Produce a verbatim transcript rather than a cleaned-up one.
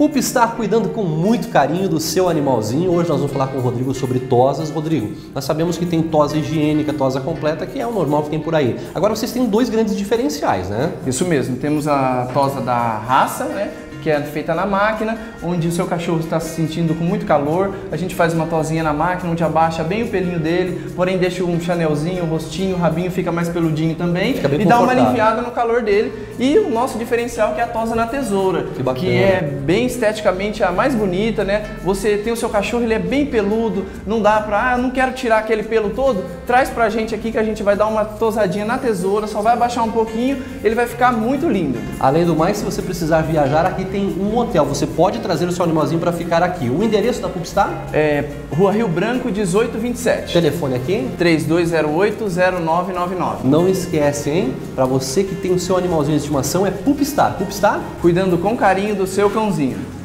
Pupstar cuidando com muito carinho do seu animalzinho. Hoje nós vamos falar com o Rodrigo sobre tosas. Rodrigo, nós sabemos que tem tosa higiênica, tosa completa, que é o normal que tem por aí. Agora vocês têm dois grandes diferenciais, né? Isso mesmo, temos a tosa da raça, né? Que é feita na máquina, onde o seu cachorro está se sentindo com muito calor. A gente faz uma tosinha na máquina, onde abaixa bem o pelinho dele, porém deixa um chanelzinho, o rostinho, o rabinho fica mais peludinho também e dá uma aliviada no calor dele. E o nosso diferencial que é a tosa na tesoura, que, que é bem esteticamente a mais bonita, né? Você tem o seu cachorro, ele é bem peludo, não dá pra, ah, não quero tirar aquele pelo todo, traz pra gente aqui que a gente vai dar uma tosadinha na tesoura, só vai abaixar um pouquinho, ele vai ficar muito lindo. Além do mais, se você precisar viajar, aqui tem um hotel, você pode trazer o seu animalzinho para ficar aqui. O endereço da Pupstar? É Rua Rio Branco, dezoito vinte e sete. Telefone aqui? três dois zero oito, zero nove nove nove. Não esquece, hein? Para você que tem o seu animalzinho de estimação, é Pupstar. Pupstar? Cuidando com carinho do seu cãozinho.